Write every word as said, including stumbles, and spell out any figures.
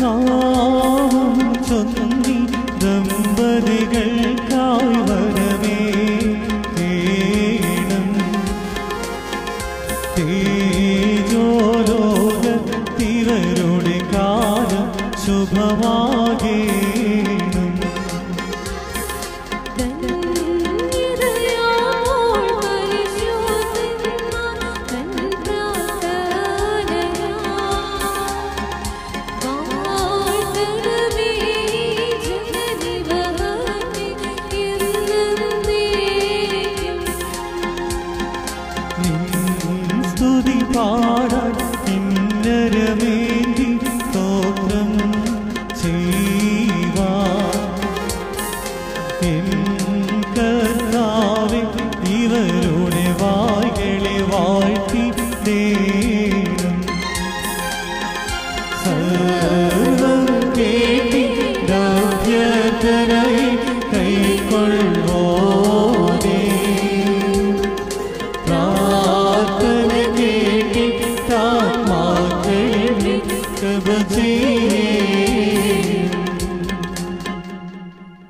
നാമം ചൊല്ലി ദമ്പതികൾക്കായി വരമേ കേണം. തേജോലോകത്തിവരുടെ കാലം ശുഭമാകേണം. സ്തുതി പാടാൻ കിന്നരമേന്തി സ്തോത്രം ചെയ്യുവാൻ എൻ കർത്താവേ ഇവരുടെ വായ്കളെ വാഴ്ത്തിടേണം. സർവ്വം കേട്ടി അഭ്യർത്ഥനയെ കൈക്കൊള്ളുവോനേ, പ്രാർത്ഥന കേട്ടിട്ടാത്മാക്കളെ കൃപ ചെയ്യേ.